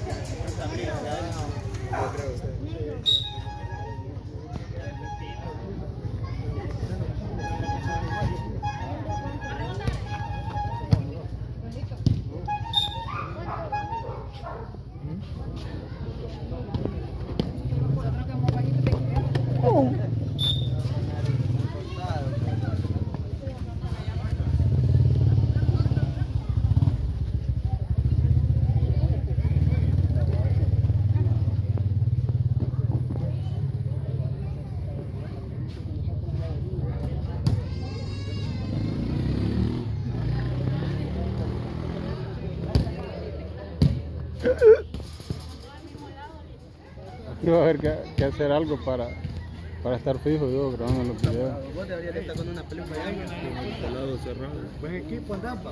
Aquí va a haber que hacer algo para estar fijo yo grabando los videos. Vos deberías estar con una película allá. Con el calado cerrado. Buen equipo andaba.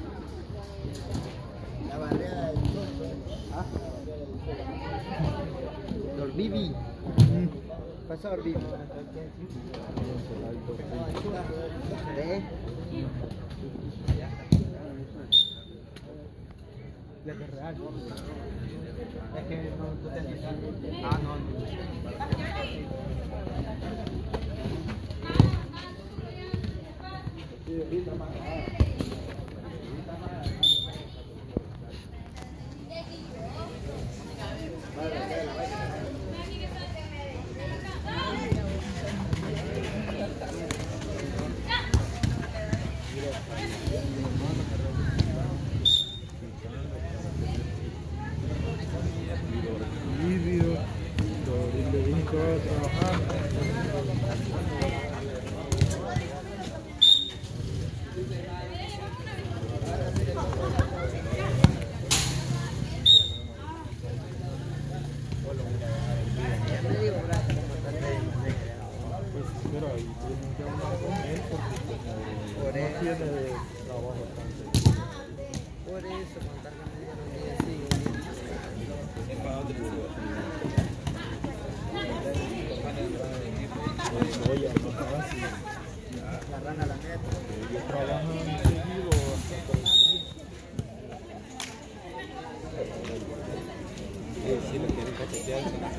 La barrera del sol. ¿Ah? Dorbibi. Pasa Dorbibi. ¿Ve? La que es real. Es que no te entiendes. Ah, no. Por eso, la rana la neta. Ellos trabajan seguido hasta por el día. Si lo quieren cachetear, se lo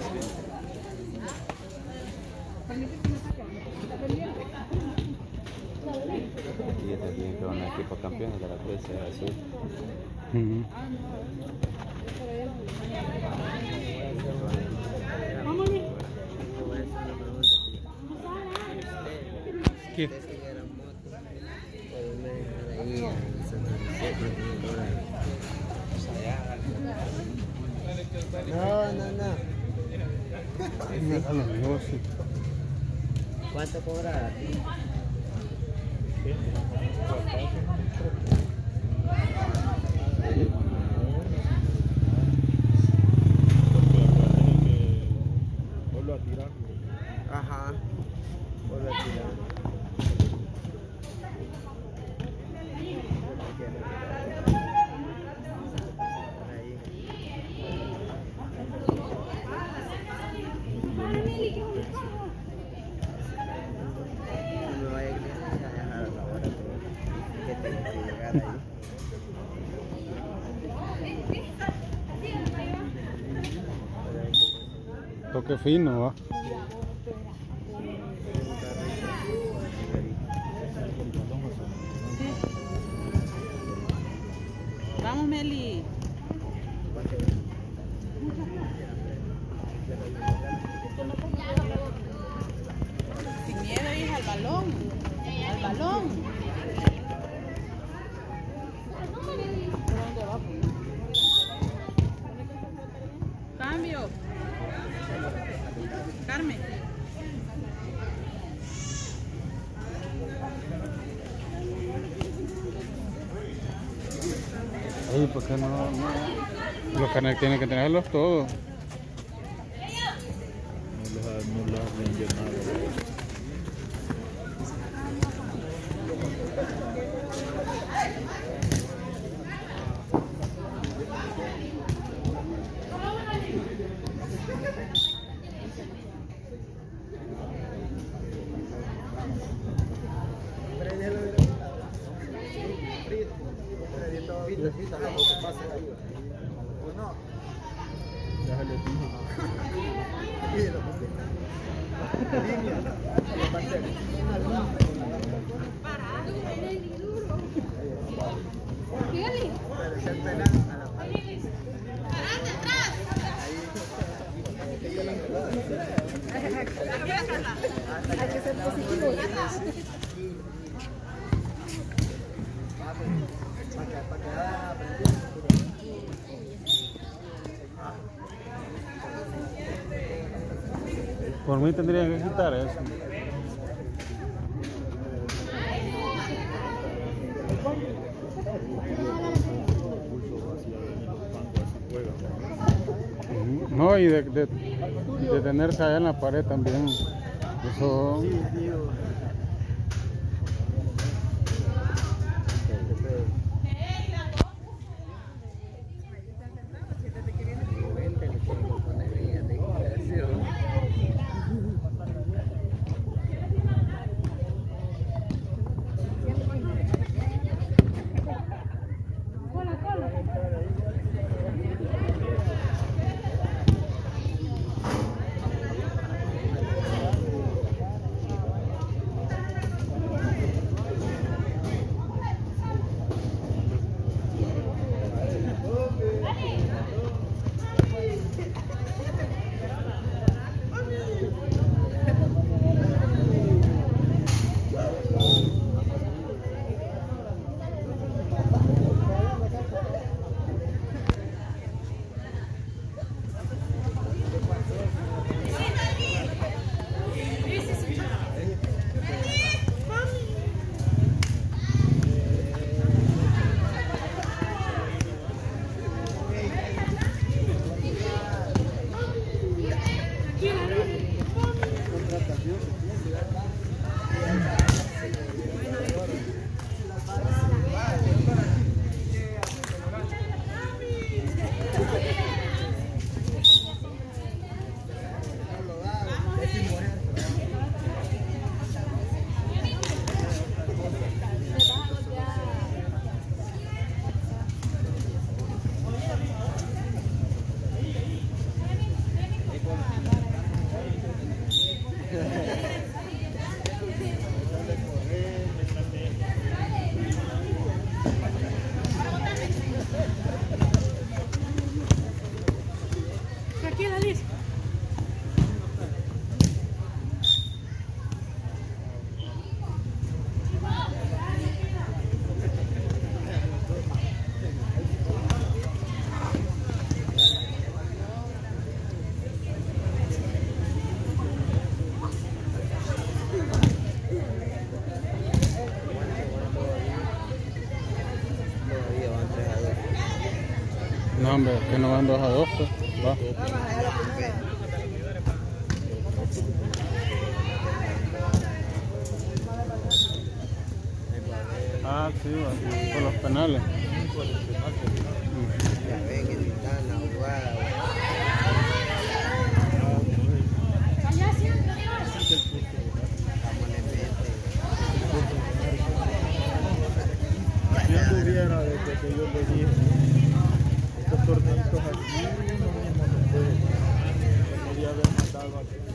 aquí ya también que van a equipo campeones de la presa azul. ¿Qué? No. A los negocios. ¿Cuánto cobra? Vuelvo a tirar. Ajá. Vuelve a tirar. Ahí. No me vaya a dejar a la hora que tengo que llegar ahí. Toque fino, va. Vamos, Meli. Sin miedo, hija, al balón. Al balón. ¿Dónde va? Cambio. Carmen. Oye, ¿por qué no? Los carnets tienen que tenerlos todos. No los habían llenado. Ya se les dijo. Hay que ser positivo. Por mí tendría que quitar eso. Ujú. No, y de tenerse allá en la pared también. Eso. No, hombre, que no van 2-2, pues. Va. Ah, sí, va, por los penales. Ya ven, que están la jugada. Si anduviera desde que yo le dije, estos torneitos aquí, uno mismo no puede. Podría haber mandado a que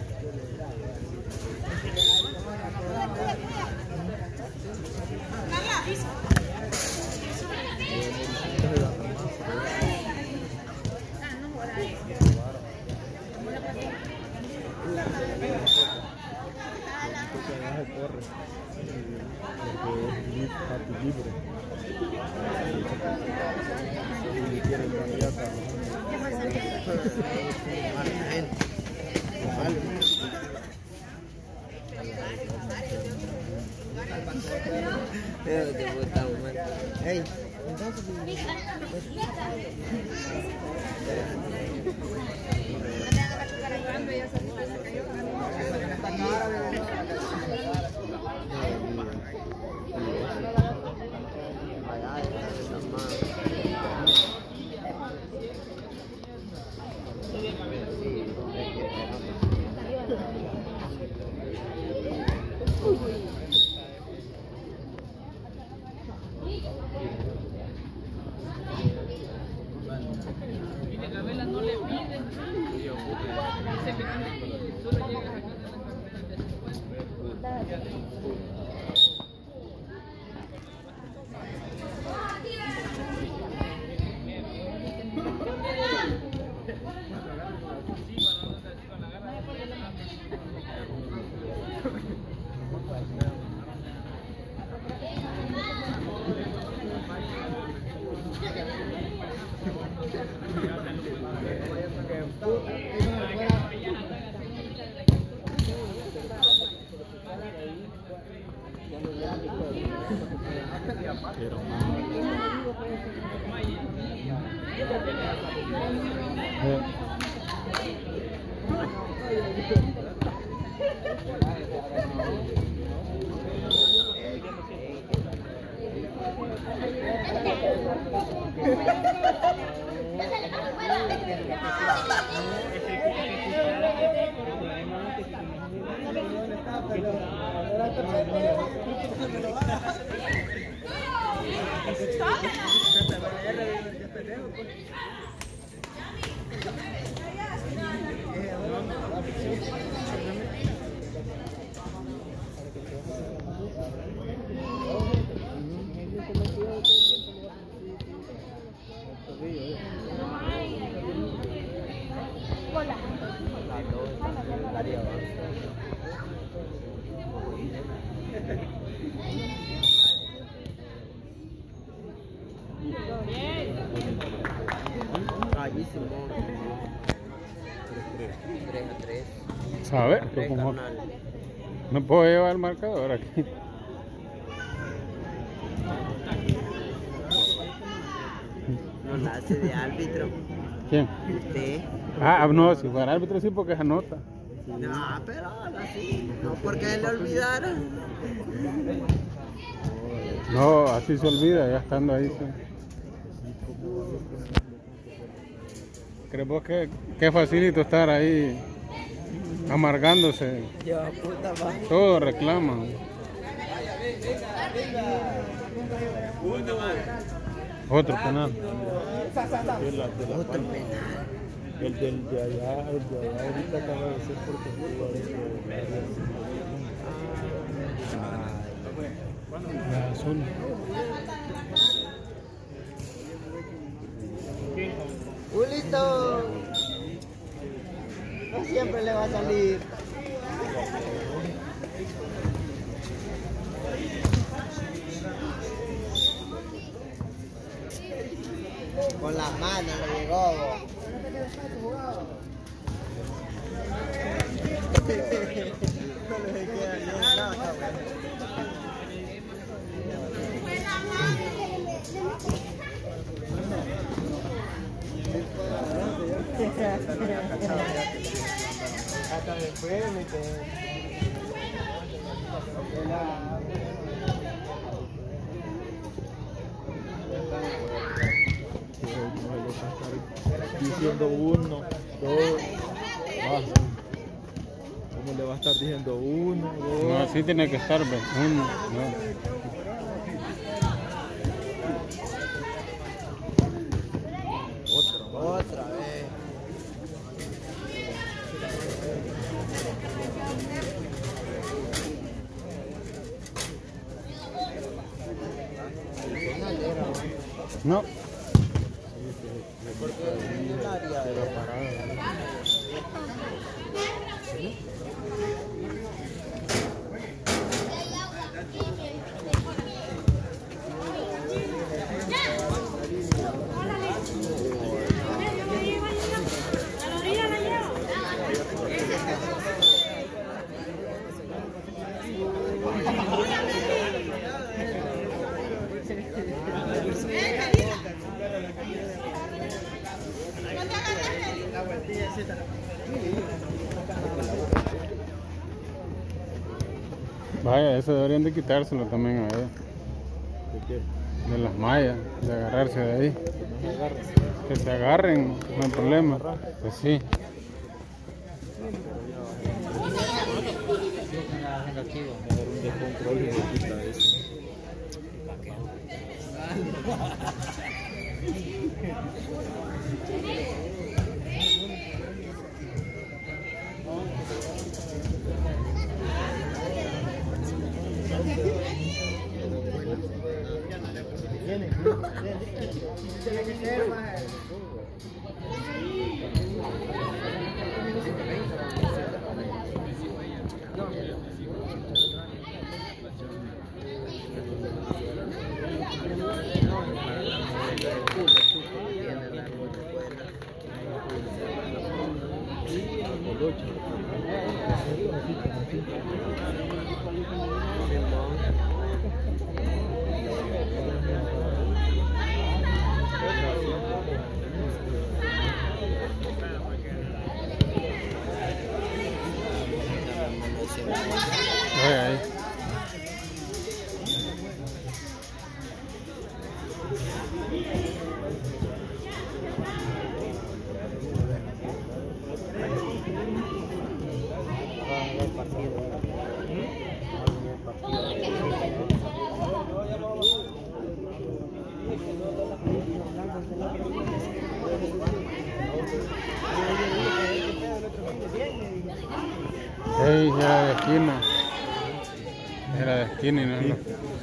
corre porque es papi libre y quiere cambiar Hey, ¿Sabes? No puedo llevar el marcador aquí. No la hace de árbitro. ¿Quién? Usted. Ah, no, si fuera árbitro sí porque es anota. No, pero así. No porque le olvidara. No, así se olvida, ya estando ahí. Sí. ¿Crees vos que facilito estar ahí amargándose? Yo, puta madre. Todos reclaman. Otro penal. Otro penal. El de allá ahorita acaba de ser porque jugó La azul. Julito. No siempre le va a salir. Con las manos le llegó. No le queda ni nada, cabrón. Hasta después me diciendo 1, 2. ¿Cómo le va a estar diciendo 1, 2? No, así tiene que estar, ¿ves? 1, 2. Otra vez. No. Vaya, eso deberían de quitárselo también a ella. ¿De qué? De las mallas, de agarrarse de ahí. Que se agarren, no hay problema. Pues sí. Dar un descontrol y le quita eso. Hey, era de esquina. Era de esquina y no. Sí.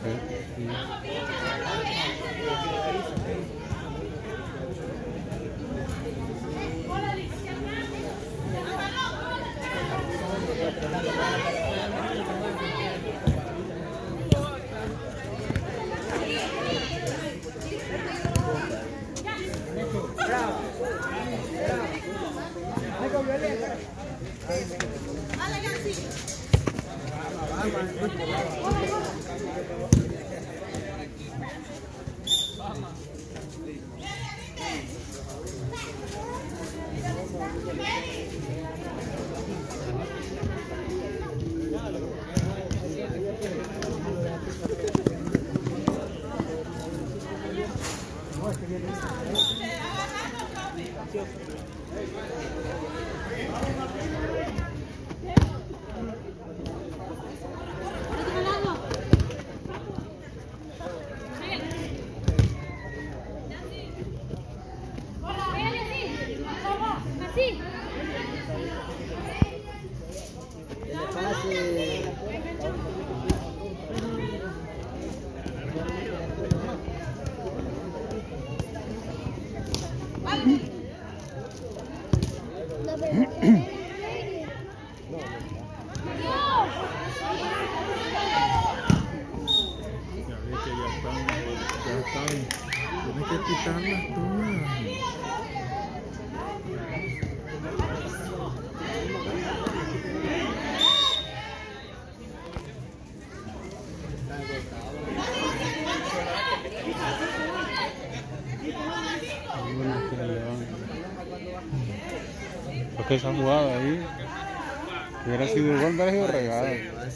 Tienes que quitarlas todas. Porque esa jugada ahí, si hubiera sido gol, hubiera sido regado.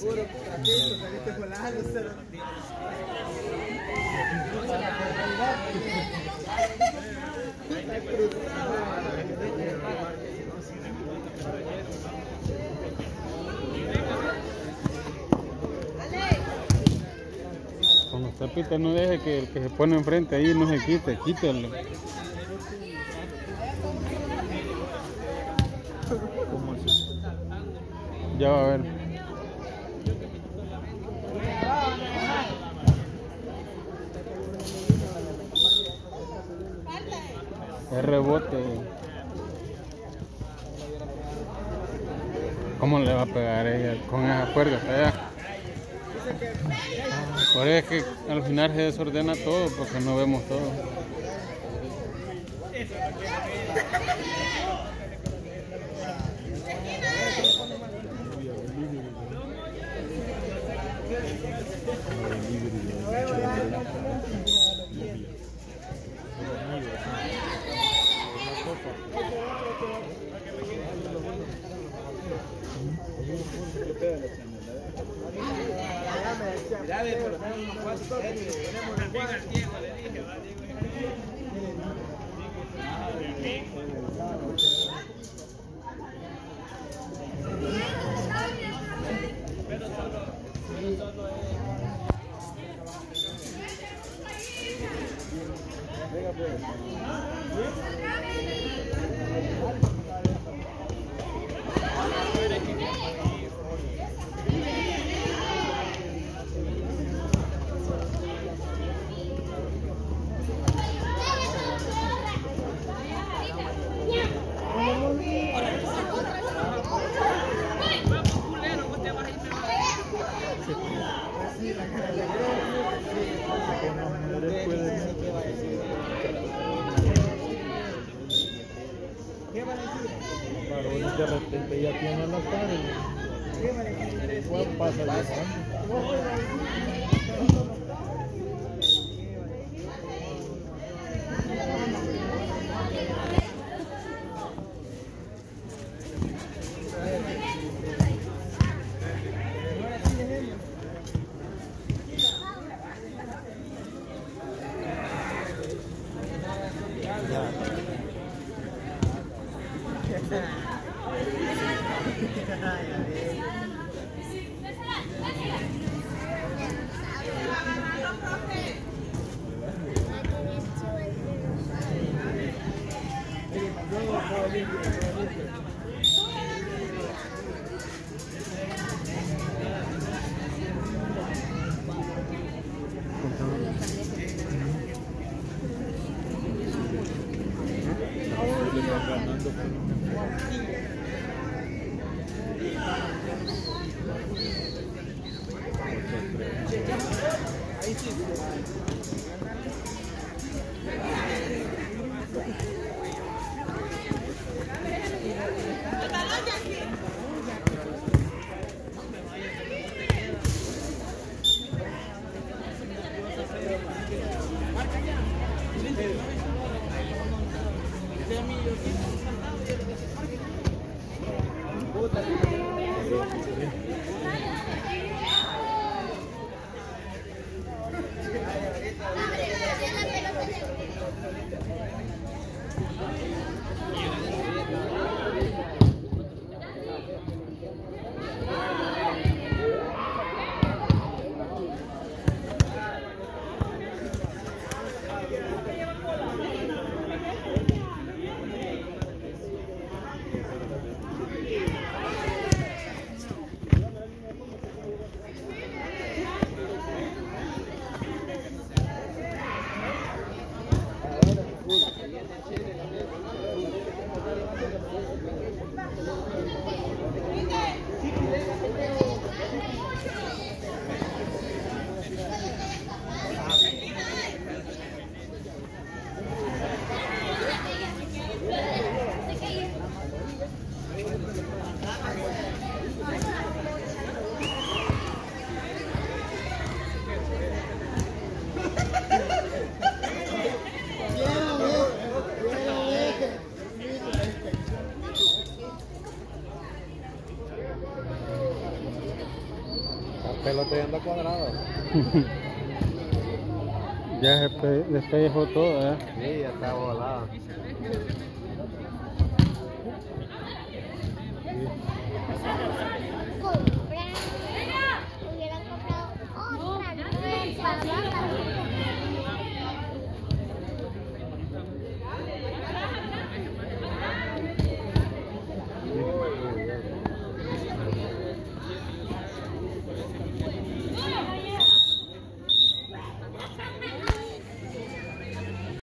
Cuando usted pita, no deje que el que se pone enfrente ahí no se quite, quítelo. ¿Cómo así? Ya va a ver. Es rebote. ¿Cómo le va a pegar ella con esa fuerza hasta allá? Por eso es que al final se desordena todo porque no vemos todo. De repente ya tiene las pares. ¿Cuál pasa de Pelota ya anda cuadrada. Ya se despellejó todo, ¿eh? Sí, ya está volada. Hubieran comprado otra nueva.